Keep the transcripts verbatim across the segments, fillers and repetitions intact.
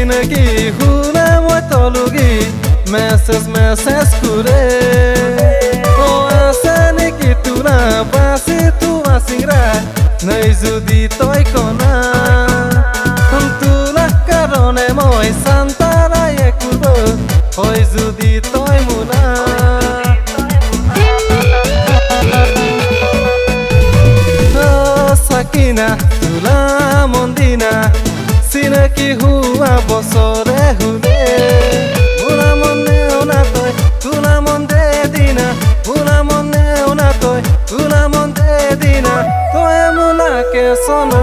চিনাকি শুনা মই তলুগি মেছেজ মেছেজ করে ও আছে নেকি তোরা বাসি তুয়া সিংরা নাই যদি তই কনা তোরা কারণে মই সান্তারায়ে করব হয় যদি তই মুনা সাকিনা তুলা মন্দিনা চিনাকি হুয়া বছরে হুলে মুনা মনে ওনা তই তুলা মন্দে দিনা মুনা মনে ওনা তই তুলা মন্দে দিনা তই মুনাকে সোনা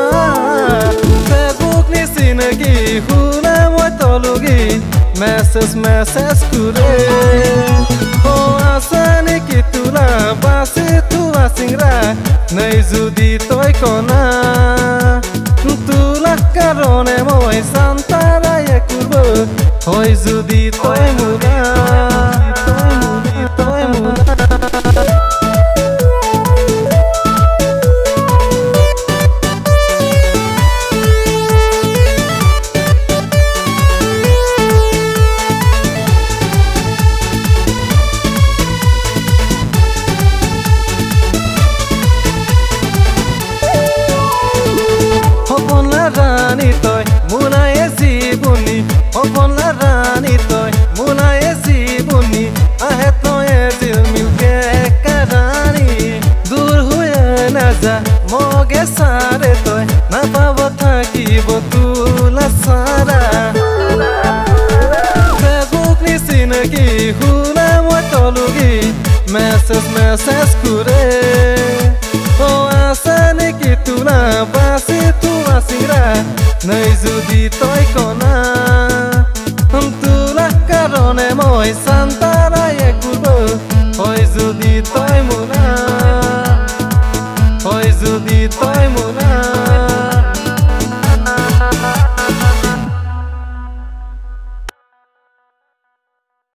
ফেসবুক নি চিনাকি হুনা মই তলুগি মেছেজ মেছেজ করে ও আছে নেকি তোরা বাসি তুয়া সিংরা নাই যদি তই কনা তোলা কারণে মই সান্তারায়ে করব হয় যদি তই মুনা তই মুনা রানী তই মুনায়ে জীবনী অপনা রানী তই মুনায়ে জীবনী আহে তই দিল মিলকে কারানি দূর হয়ে না যা মগে সারে তই না পাব থাকিব তুলা সারা ফেসবুক নি চিনাকি শুনা মই তলুগি মেছেজ মেছেজ করে ও আছে নেকি তোরা বাসি তুয়া সিংরা নাই যদি তই কনা তোলা কারণে মই সান্তারায়ে করব হয় যদি তই মুনা